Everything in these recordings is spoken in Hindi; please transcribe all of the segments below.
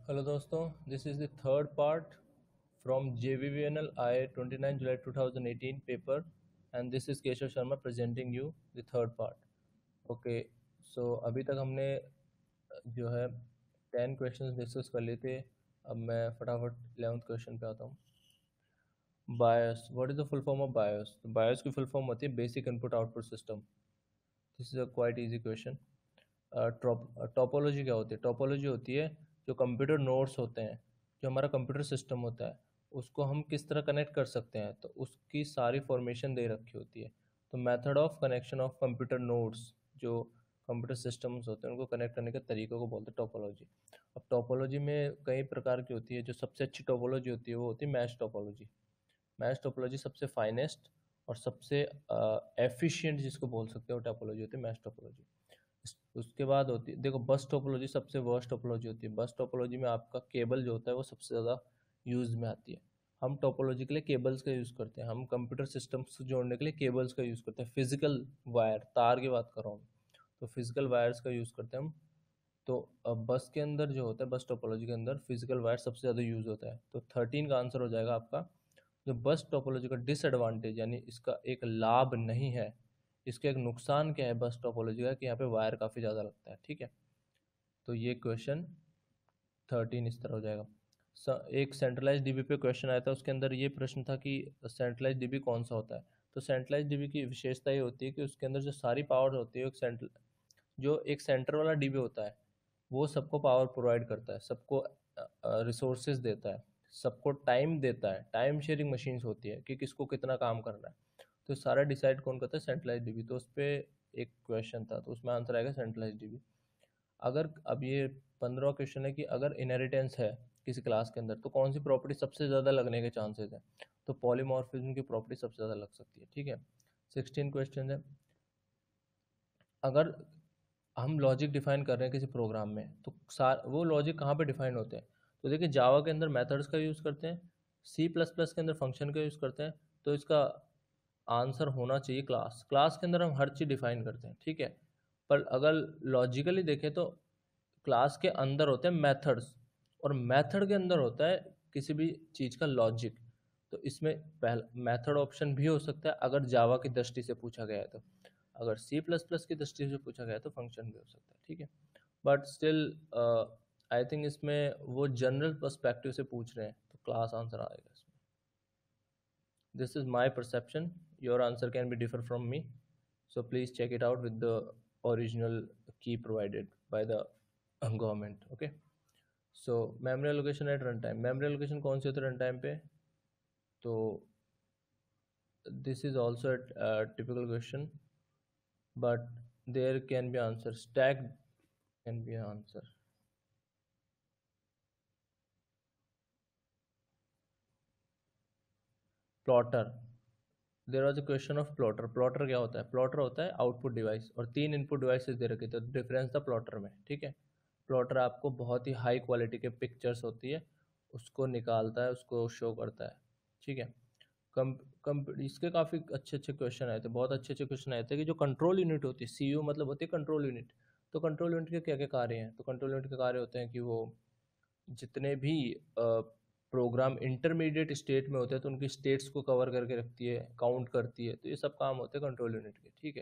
हेलो दोस्तों, this is the third part from JVVNL IA 29 July 2018 paper and this is Keshav Sharma presenting you the third part. Okay, so अभी तक हमने जो है 10 क्वेश्चंस डिस्कस कर लिए थे। अब मैं फटाफट 11th क्वेश्चन पे आता हूँ। BIOS, what is the full form of BIOS? तो बायस की फुल फॉर्म होती है basic input output system. This is a quite easy question. Topology क्या होती है? टोपोलॉजी होती है जो कंप्यूटर नोड्स होते हैं, जो हमारा कंप्यूटर सिस्टम होता है, उसको हम किस तरह कनेक्ट कर सकते हैं, तो उसकी सारी फॉर्मेशन दे रखी होती है। तो method of connection of computer nodes, जो कंप्यूटर सिस्टम्स होते हैं उनको कनेक्ट करने के तरीकों को बोलते हैं टोपोलॉजी। अब टोपोलॉजी में कई प्रकार की होती है। जो सबसे अच्छी टोपोलॉजी होती है वो होती है मैश टोपोलॉजी। मैश टोपोलॉजी सबसे फाइनेस्ट और सबसे एफिशिएंट जिसको बोल सकते हो टोपोलॉजी होती है मैश टोपोलॉजी। उसके बाद होती है, देखो, बस टोपोलॉजी सबसे वर्स्ट टोपोलॉजी होती है। बस टोपोलॉजी में आपका केबल जो होता है वो सबसे ज़्यादा यूज़ में आती है। हम टोपोलॉजी के लिए केबल्स का यूज़ करते हैं। हम कंप्यूटर सिस्टम्स से जोड़ने के लिए केबल्स का यूज़ करते हैं। फिजिकल वायर, तार की बात कर रहा हूँ, तो फिजिकल वायर्स का यूज़ करते हैं हम। तो अब बस के अंदर जो होता है, बस टोपोलॉजी के अंदर फिजिकल वायर सबसे ज़्यादा यूज़ होता है। तो 13 का आंसर हो जाएगा आपका। जो बस टोपोलॉजी का डिसएडवांटेज यानी इसका एक लाभ नहीं है, इसका एक नुकसान क्या है बस टोपोलॉजी का, कि यहाँ पे वायर काफ़ी ज़्यादा लगता है। ठीक है, तो ये क्वेश्चन 13 इस तरह हो जाएगा। एक सेंट्रलाइज डीबी पे क्वेश्चन आया था, उसके अंदर ये प्रश्न था कि सेंट्रलाइज डीबी कौन सा होता है। तो सेंट्रलाइज डीबी की विशेषता ये होती है कि उसके अंदर जो सारी पावर होती है, एक सेंटर वाला डीबी होता है, वो सबको पावर प्रोवाइड करता है, सबको रिसोर्सेज देता है, सबको टाइम देता है। टाइम शेयरिंग मशीन्स होती है कि किसको कितना काम करना है। तो सारा डिसाइड कौन करता है? Centralize DB. तो उस पर एक क्वेश्चन था, तो उसमें आंसर आएगा सेंट्रलाइज डीबी। अगर अब ये 15वां क्वेश्चन है कि अगर इनहेरिटेंस है किसी क्लास के अंदर, तो कौन सी प्रॉपर्टी सबसे ज़्यादा लगने के चांसेस हैं? तो पॉलीमॉर्फिज्म की प्रॉपर्टी सबसे ज़्यादा लग सकती है। ठीक है, 16 क्वेश्चन है। अगर हम लॉजिक डिफाइन कर रहे हैं किसी प्रोग्राम में, तो वो लॉजिक कहाँ पे डिफाइन होते हैं? तो देखिए, जावा के अंदर मेथड्स का यूज़ करते हैं, सी प्लस प्लस के अंदर फंक्शन का यूज़ करते हैं। तो इसका आंसर होना चाहिए क्लास। क्लास के अंदर हम हर चीज़ डिफाइन करते हैं। ठीक है, पर अगर लॉजिकली देखें तो क्लास के अंदर होते हैं मेथड्स, और मेथड के अंदर होता है किसी भी चीज़ का लॉजिक। तो इसमें पहला मेथड ऑप्शन भी हो सकता है अगर जावा की दृष्टि से पूछा गया है। तो अगर सी प्लस प्लस की दृष्टि से पूछा गया है तो फंक्शन भी हो सकता है। ठीक है, बट स्टिल आई थिंक इसमें वो जनरल पर्सपेक्टिव से पूछ रहे हैं, तो क्लास आंसर आएगा इसमें। This is my perception, your answer can be differ from me, so please check it out with the original key provided by the government. Okay, so memory allocation at runtime, memory allocation कौन सी होती है runtime पे? तो this is also a typical question, but there can be answer, stack can be an answer. Plotter, there was a question of plotter. Plotter क्या होता है? प्लॉटर होता है आउटपुट डिवाइस, और 3 इनपुट डिवाइसेस दे रखे थे। डिफरेंस था प्लॉटर में। ठीक है, प्लॉटर आपको बहुत ही हाई क्वालिटी के पिक्चर्स होती है उसको निकालता है, उसको शो करता है। ठीक है, कम कम इसके काफ़ी अच्छे अच्छे क्वेश्चन आए थे, बहुत अच्छे अच्छे क्वेश्चन आए थे कि जो कंट्रोल यूनिट होती है, सीयू मतलब होती है कंट्रोल यूनिट। तो कंट्रोल यूनिट के क्या क्या कार्य हैं? तो कंट्रोल यूनिट के कार्य होते हैं कि वो जितने भी प्रोग्राम इंटरमीडिएट स्टेट में होते हैं तो उनकी स्टेट्स को कवर करके रखती है, काउंट करती है। तो ये सब काम होते हैं कंट्रोल यूनिट के। ठीक है,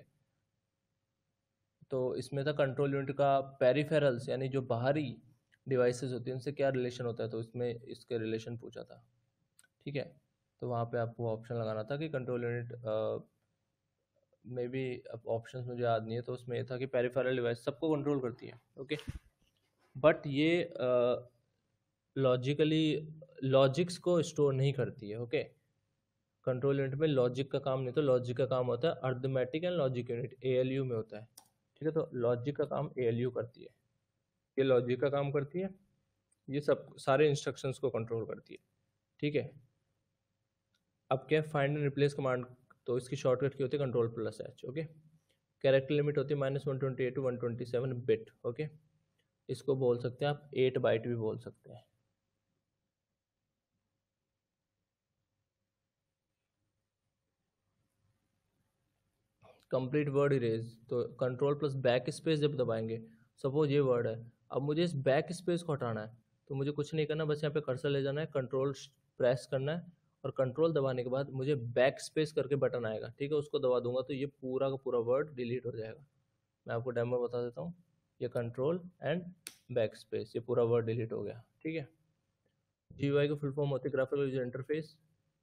तो इसमें था कंट्रोल यूनिट का पेरिफेरल्स यानी जो बाहरी डिवाइसेस होती हैं उनसे क्या रिलेशन होता है, तो इसमें इसके रिलेशन पूछा था। ठीक है, तो वहाँ पे आपको ऑप्शन लगाना था कि कंट्रोल यूनिट में भी, अब ऑप्शंस मुझे याद नहीं है, तो उसमें ये था कि पेरिफेरल डिवाइस सबको कंट्रोल करती है। ओके, बट ये लॉजिकली लॉजिक्स को स्टोर नहीं करती है। ओके, कंट्रोल यूनिट में लॉजिक का काम नहीं, तो लॉजिक का काम होता है arithmetic and logic unit, ALU में होता है। ठीक है, तो लॉजिक का काम एएलयू करती है, ये लॉजिक का काम करती है, ये सब सारे इंस्ट्रक्शंस को कंट्रोल करती है। ठीक है, अब क्या, फाइंड एंड रिप्लेस कमांड, तो इसकी शॉर्टकट की होती है control plus H. Okay, character limit होती है -128 to 127 बिट। ओके, इसको बोल सकते हैं आप 8 बाइट भी बोल सकते हैं। कंप्लीट वर्ड इरेज, तो कंट्रोल प्लस बैक स्पेस जब दबाएंगे, सपोज ये वर्ड है, अब मुझे इस बैक स्पेस को हटाना है, तो मुझे कुछ नहीं करना, बस यहाँ पे कर्सर ले जाना है, कंट्रोल प्रेस करना है, और कंट्रोल दबाने के बाद मुझे बैक स्पेस करके बटन आएगा, ठीक है, उसको दबा दूंगा तो ये पूरा का पूरा वर्ड डिलीट हो जाएगा। मैं आपको डेमो बता देता हूँ, ये कंट्रोल एंड बैक स्पेस, ये पूरा वर्ड डिलीट हो गया, ठीक है। GUI की फुल फॉर्म होती है graphical user interface.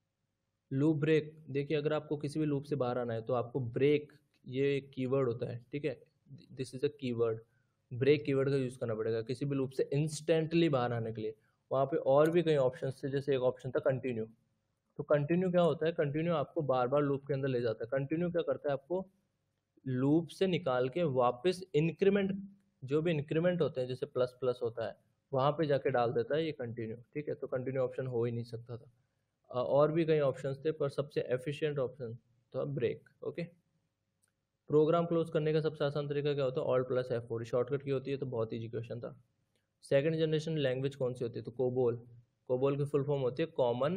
Loop break, देखिए अगर आपको किसी भी लूप से बाहर आना है तो आपको ब्रेक, ये कीवर्ड होता है, ठीक है, this is a keyword, break keyword का यूज करना पड़ेगा किसी भी लूप से इंस्टेंटली बाहर आने के लिए। वहाँ पे और भी कई ऑप्शन थे, जैसे एक ऑप्शन था कंटिन्यू। तो कंटिन्यू क्या होता है, कंटिन्यू आपको बार बार लूप के अंदर ले जाता है। कंटिन्यू क्या करता है, आपको लूप से निकाल के वापस इंक्रीमेंट, जो भी इंक्रीमेंट होते हैं जैसे प्लस प्लस होता है, वहां पे जाके डाल देता है ये कंटिन्यू, ठीक है। तो कंटिन्यू ऑप्शन हो ही नहीं सकता था। और भी कई ऑप्शंस थे, पर सबसे एफिशिएंट ऑप्शन था ब्रेक, ओके। प्रोग्राम क्लोज करने का सबसे आसान तरीका क्या होता है, ऑल्ट प्लस F4 शॉर्टकट की होती है, तो बहुत ईजी क्वेश्चन था। सेकंड जनरेशन लैंग्वेज कौन सी होती है, तो कोबोल। कोबोल की फुल फॉर्म होती है कॉमन,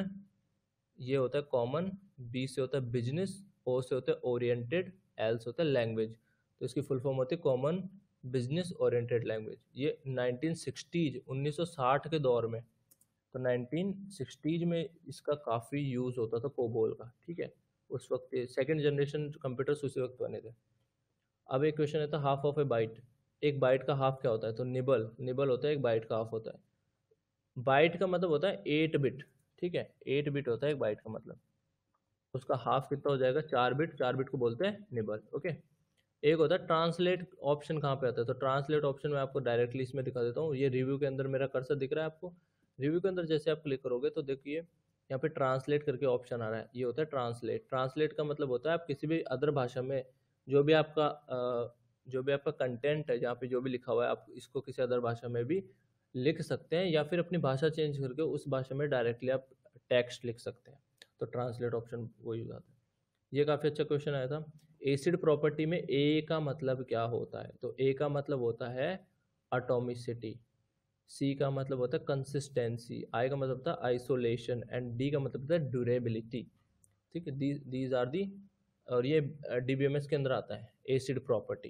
ये होता है कॉमन, बी से होता है बिजनेस, ओ से होता है ओरिएंटेड, एल से होता है लैंग्वेज, तो इसकी फुल फॉर्म होती है कॉमन बिजनेस ओरिएंटेड लैंग्वेज। ये 1960 1960 के दौर में, तो 1960 में इसका काफ़ी यूज़ होता था कोबोल का, ठीक है। उस वक्त सेकंड जनरेशन कंप्यूटर्स उसी वक्त बने थे। अब एक क्वेश्चन है था हाफ ऑफ ए बाइट, एक बाइट का हाफ क्या होता है, तो निबल, निबल होता है एक बाइट का हाफ होता है। बाइट का मतलब होता है 8 बिट, ठीक है, 8 बिट होता है एक बाइट का मतलब, उसका हाफ कितना हो जाएगा, 4 बिट, 4 बिट को बोलते हैं निबल, ओके। एक होता है ट्रांसलेट ऑप्शन, कहाँ पे आता है, तो ट्रांसलेट ऑप्शन मैं आपको डायरेक्टली इसमें दिखा देता हूँ। ये रिव्यू के अंदर मेरा कर्सर दिख रहा है आपको, रिव्यू के अंदर जैसे आप क्लिक करोगे तो देखिए यहाँ पे ट्रांसलेट करके ऑप्शन आ रहा है, ये होता है ट्रांसलेट। ट्रांसलेट का मतलब होता है आप किसी भी अदर भाषा में जो भी आपका जो भी आपका कंटेंट है, जहाँ पे जो भी लिखा हुआ है, आप इसको किसी अदर भाषा में भी लिख सकते हैं, या फिर अपनी भाषा चेंज करके उस भाषा में डायरेक्टली आप टेक्स्ट लिख सकते हैं, तो ट्रांसलेट ऑप्शन वो यूज आता है। ये काफ़ी अच्छा क्वेश्चन आया था। एसिड प्रॉपर्टी में ए का मतलब क्या होता है, तो ए का मतलब होता है एटॉमिसिटी, सी का मतलब होता है कंसिस्टेंसी, आई का मतलब होता है आइसोलेशन, एंड डी का मतलब होता है ड्यूरेबिलिटी, ठीक है। दीज आर दी, और ये DBMS के अंदर आता है एसिड प्रॉपर्टी।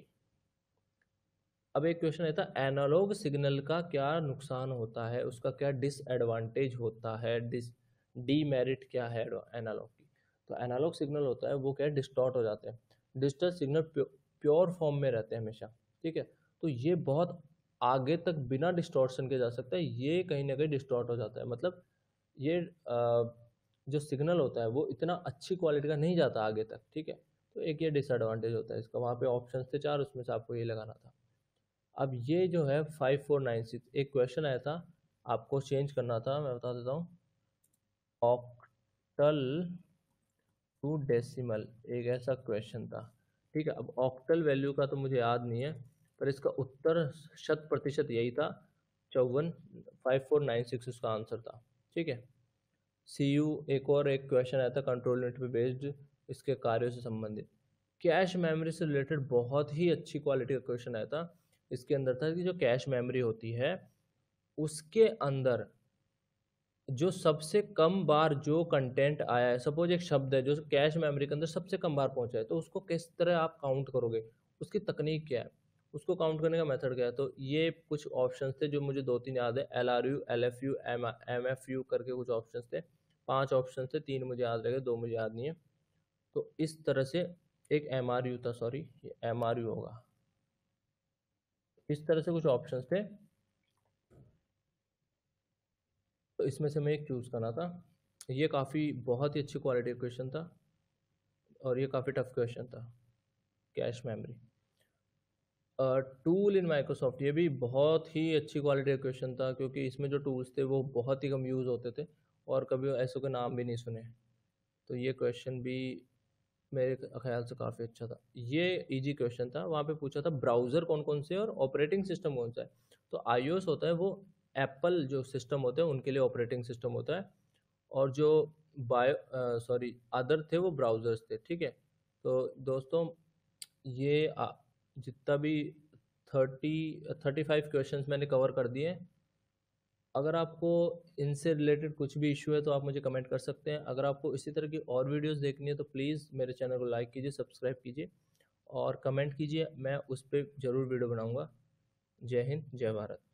अब एक क्वेश्चन है था एनालॉग सिग्नल का क्या नुकसान होता है, उसका क्या डिसएडवांटेज होता है, डीमेरिट क्या है एनालॉग की। तो एनालॉग सिग्नल होता है वो क्या है, डिस्टॉर्ट हो जाते हैं। डिजिटल सिग्नल प्योर फॉर्म में रहते हैं हमेशा, ठीक है। तो ये बहुत आगे तक बिना डिस्टॉर्शन के जा सकता है, ये कहीं ना कहीं डिस्टॉर्ट हो जाता है, मतलब ये जो सिग्नल होता है वो इतना अच्छी क्वालिटी का नहीं जाता आगे तक, ठीक है। तो एक ये डिसएडवांटेज होता है इसका। वहाँ पे ऑप्शन थे 4, उसमें से आपको ये लगाना था। अब ये जो है 5496, एक क्वेश्चन आया था, आपको चेंज करना था, मैं बता देता हूँ। ऑक्टल टू डेसिमल, एक ऐसा क्वेश्चन था, ठीक है। अब ऑक्टल वैल्यू का तो मुझे याद नहीं है, पर इसका उत्तर 100% यही था, 54, 5496 उसका आंसर था, ठीक है। CU एक और एक क्वेश्चन आया था कंट्रोल यूनिट पे बेस्ड, इसके कार्यों से संबंधित। कैश मेमोरी से रिलेटेड बहुत ही अच्छी क्वालिटी का क्वेश्चन आया था। इसके अंदर था कि जो कैश मेमोरी होती है उसके अंदर जो सबसे कम बार जो कंटेंट आया है, सपोज एक शब्द है जो कैश मेमोरी के अंदर सबसे कम बार पहुंचा है, तो उसको किस तरह आप काउंट करोगे, उसकी तकनीक क्या है, उसको काउंट करने का मेथड क्या है। तो ये कुछ ऑप्शंस थे जो मुझे 2-3 याद है, LRU, LFU, MFU करके कुछ ऑप्शंस थे, 5 ऑप्शन थे, 3 मुझे याद रह गए, 2 मुझे याद नहीं है। तो इस तरह से एक MRU था, सॉरी ये MRU होगा, इस तरह से कुछ ऑप्शंस थे, तो इसमें से मैं एक चूज़ करना था। ये काफ़ी बहुत ही अच्छी क्वालिटी का क्वेश्चन था, और ये काफ़ी टफ क्वेश्चन था, cache memory. Tool in Microsoft, ये भी बहुत ही अच्छी क्वालिटी का क्वेश्चन था, क्योंकि इसमें जो टूल्स थे वो बहुत ही कम यूज़ होते थे, और कभी ऐसे के नाम भी नहीं सुने। तो ये क्वेश्चन भी मेरे ख्याल से काफ़ी अच्छा था। ये इजी क्वेश्चन था, वहाँ पे पूछा था ब्राउज़र कौन कौन से और ऑपरेटिंग सिस्टम कौन सा है। तो iOS होता है वो एप्पल जो सिस्टम होते हैं उनके लिए ऑपरेटिंग सिस्टम होता है, और जो अदर थे वो ब्राउज़र्स थे, ठीक है। तो दोस्तों ये जितना भी 35 क्वेश्चंस मैंने कवर कर दिए हैं। अगर आपको इनसे रिलेटेड कुछ भी इशू है तो आप मुझे कमेंट कर सकते हैं। अगर आपको इसी तरह की और वीडियोस देखनी है तो प्लीज़ मेरे चैनल को लाइक कीजिए, सब्सक्राइब कीजिए और कमेंट कीजिए, मैं उस पर ज़रूर वीडियो बनाऊँगा। जय हिंद, जय भारत।